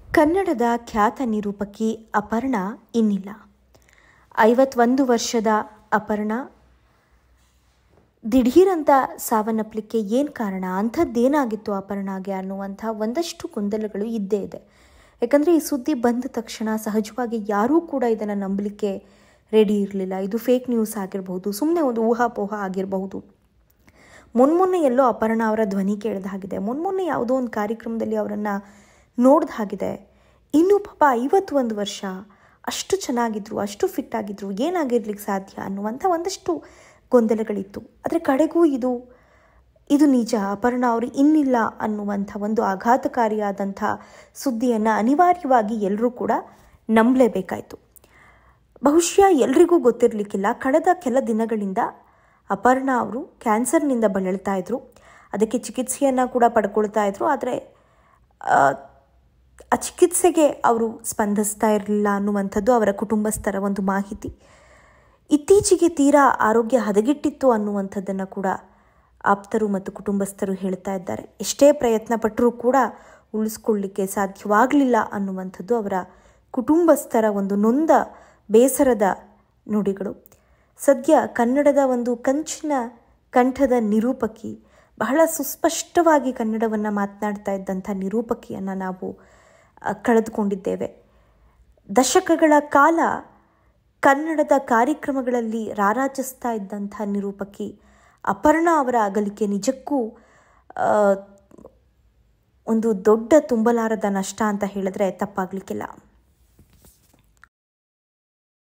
ಕನ್ನಡದ ಖ್ಯಾತ ನಿರೂಪಕಿ ಅಪರ್ಣಾ ಇನ್ನಿಲ್ಲ. 51 ವರ್ಷದ ಅಪರ್ಣಾ ದಿಢೀರಂತ ಸಾವನ್ನಪ್ಪಲಿಕ್ಕೆ ಏನು ಕಾರಣ, ಅಂಥದ್ದೇನಾಗಿತ್ತು ಅಪರ್ಣಾಗೆ ಅನ್ನುವಂಥ ಒಂದಷ್ಟು ಗೊಂದಲಗಳು ಇದ್ದೇ ಇದೆ. ಯಾಕಂದರೆ ಈ ಸುದ್ದಿ ಬಂದ ತಕ್ಷಣ ಸಹಜವಾಗಿ ಯಾರೂ ಕೂಡ ಇದನ್ನು ನಂಬಲಿಕ್ಕೆ ರೆಡಿ ಇರಲಿಲ್ಲ. ಇದು ಫೇಕ್ ನ್ಯೂಸ್ ಆಗಿರಬಹುದು, ಸುಮ್ಮನೆ ಒಂದು ಊಹಾಪೋಹ ಆಗಿರಬಹುದು. ಮೊನ್ನೆ ಎಲ್ಲೋ ಅಪರ್ಣಾ ಅವರ ಧ್ವನಿ ಕೇಳಿದ ಹಾಗಿದೆ, ಮೊನ್ನೆ ಯಾವುದೋ ಒಂದು ಕಾರ್ಯಕ್ರಮದಲ್ಲಿ ಅವರನ್ನು ನೋಡಿದ ಹಾಗಿದೆ. ಇನ್ನೂ ಪಾಪ 51 ವರ್ಷ, ಅಷ್ಟು ಚೆನ್ನಾಗಿದ್ರು, ಅಷ್ಟು ಫಿಟ್ ಆಗಿದ್ರು, ಏನಾಗಿರ್ಲಿಕ್ಕೆ ಸಾಧ್ಯ ಅನ್ನುವಂಥ ಒಂದಷ್ಟು ಗೊಂದಲಗಳಿತ್ತು. ಆದರೆ ಕಡೆಗೂ ಇದು ನಿಜ, ಅಪರ್ಣಾ ಅವರು ಇನ್ನಿಲ್ಲ ಅನ್ನುವಂಥ ಒಂದು ಆಘಾತಕಾರಿಯಾದಂಥ ಸುದ್ದಿಯನ್ನು ಅನಿವಾರ್ಯವಾಗಿ ಎಲ್ಲರೂ ಕೂಡ ನಂಬಲೇಬೇಕಾಯಿತು. ಬಹುಶಃ ಎಲ್ರಿಗೂ ಗೊತ್ತಿರಲಿಕ್ಕಿಲ್ಲ, ಕಳೆದ ಕೆಲ ದಿನಗಳಿಂದ ಅಪರ್ಣಾ ಅವರು ಕ್ಯಾನ್ಸರ್ನಿಂದ ಬಳಲ್ತಾ ಇದ್ರು. ಅದಕ್ಕೆ ಚಿಕಿತ್ಸೆಯನ್ನು ಕೂಡ ಪಡ್ಕೊಳ್ತಾ ಇದ್ರು. ಆದರೆ ಆ ಚಿಕಿತ್ಸೆಗೆ ಅವರು ಸ್ಪಂದಿಸ್ತಾ ಇರಲಿಲ್ಲ ಅನ್ನುವಂಥದ್ದು ಅವರ ಕುಟುಂಬಸ್ಥರ ಒಂದು ಮಾಹಿತಿ. ಇತ್ತೀಚೆಗೆ ತೀರಾ ಆರೋಗ್ಯ ಹದಗೆಟ್ಟಿತ್ತು ಅನ್ನುವಂಥದ್ದನ್ನು ಕೂಡ ಆಪ್ತರು ಮತ್ತು ಕುಟುಂಬಸ್ಥರು ಹೇಳ್ತಾ ಇದ್ದಾರೆ. ಎಷ್ಟೇ ಪ್ರಯತ್ನ ಪಟ್ಟರೂ ಕೂಡ ಉಳಿಸ್ಕೊಳ್ಳಿಕ್ಕೆ ಸಾಧ್ಯವಾಗಲಿಲ್ಲ ಅನ್ನುವಂಥದ್ದು ಅವರ ಕುಟುಂಬಸ್ಥರ ಒಂದು ನೊಂದ ಬೇಸರದ ನುಡಿಗಳು. ಸದ್ಯ ಕನ್ನಡದ ಒಂದು ಕಂಚಿನ ಕಂಠದ ನಿರೂಪಕಿ, ಬಹಳ ಸುಸ್ಪಷ್ಟವಾಗಿ ಕನ್ನಡವನ್ನು ಮಾತನಾಡ್ತಾ ಇದ್ದಂಥ ನಿರೂಪಕಿಯನ್ನು ನಾವು ಕಳೆದುಕೊಂಡಿದ್ದೇವೆ. ದಶಕಗಳ ಕಾಲ ಕನ್ನಡದ ಕಾರ್ಯಕ್ರಮಗಳಲ್ಲಿ ರಾರಾಜಿಸ್ತಾ ಇದ್ದಂಥ ನಿರೂಪಕಿ ಅಪರ್ಣಾ ಅವರ ಅಗಲಿಕೆ ನಿಜಕ್ಕೂ ಒಂದು ದೊಡ್ಡ ತುಂಬಲಾರದ ನಷ್ಟ ಅಂತ ಹೇಳಿದ್ರೆ ತಪ್ಪಾಗಲಿಕ್ಕಿಲ್ಲ.